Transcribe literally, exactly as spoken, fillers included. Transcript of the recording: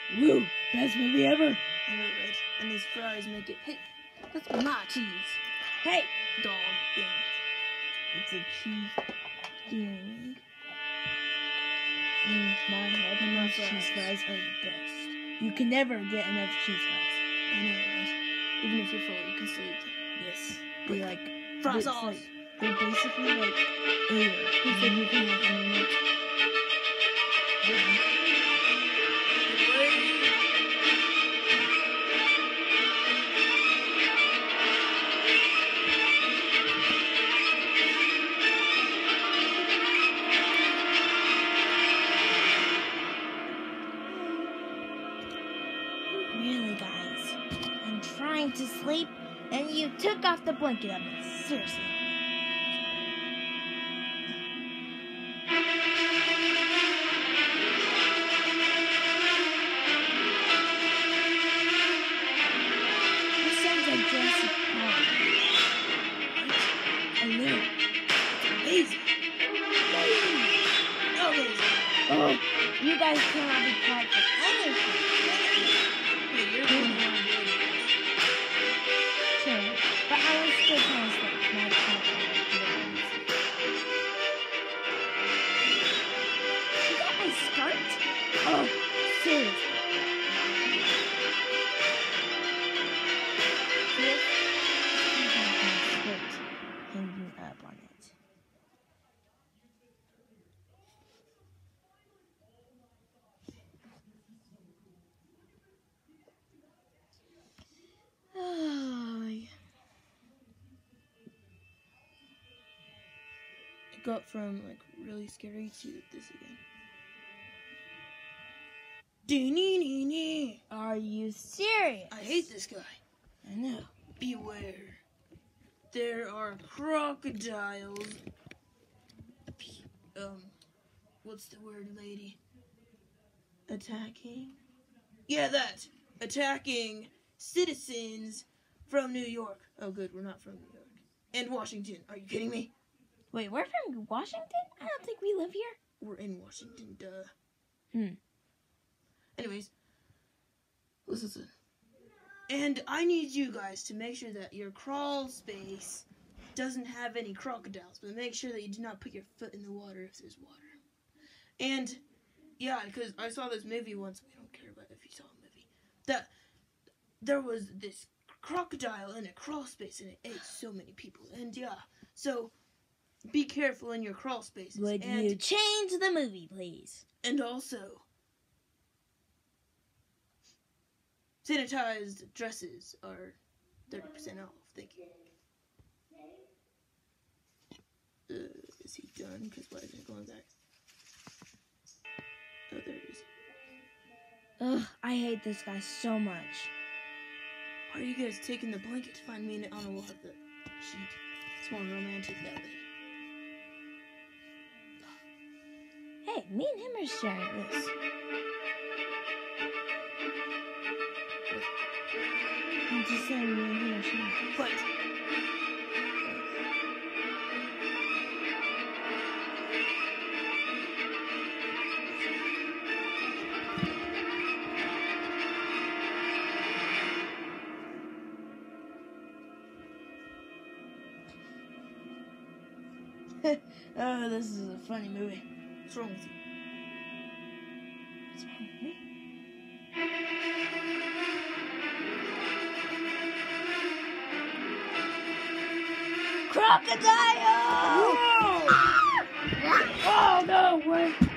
Woo! Best movie ever. I know, right? And these fries make it. Hey, that's my cheese. Hey, Dog thing. it's a cheese thing. In my head, And those fries. cheese fries are the best. You can never get enough cheese fries. I know, right? Even if you're full, you can still eat them. Yes, they like Fry it's sauce. like they're basically like air. Who said you can have any meat? Really, guys? I'm trying to sleep, and you took off the blanket on me. Seriously. This sounds like Jurassic Park. I know. Amazing. Amazing. Oh, you guys cannot be quiet for anything. Hey, you're the one who wanted to do it. Sure, but I was still trying to sleep. Not trying to You got my skirt? Oh, seriously. This has my skirt hanging up on it. It got from like really scary to this again. Dee-nee-nee-nee. Are you serious? I hate this guy. I know. Beware. There are crocodiles. Um, what's the word, lady? Attacking? Yeah, that. Attacking citizens from New York. Oh, good, we're not from New York. And Washington. Are you kidding me? Wait, we're from Washington? I don't think we live here. We're in Washington, duh. Hmm. Anyways, listen. And I need you guys to make sure that your crawl space doesn't have any crocodiles, but make sure that you do not put your foot in the water if there's water. And, yeah, because I saw this movie once. We don't care about if you saw a movie. That there was this crocodile in a crawl space, and it ate so many people. And, yeah, so be careful in your crawl spaces. Would and, you change the movie, please? And also, sanitized dresses are thirty percent off. Thank you. Uh, is he done? Because why isn't it going back? Oh, there it is. Ugh, I hate this guy so much. Why are you guys taking the blanket to find me? In it? Oh no, we'll have the sheet. It's more romantic that way. Hey, me and him are sharing this. I'm just saying me and him are sharing this. But Oh, this is a funny movie. what's wrong with you? What's wrong with me? Crocodile! Whoa! Oh, no way!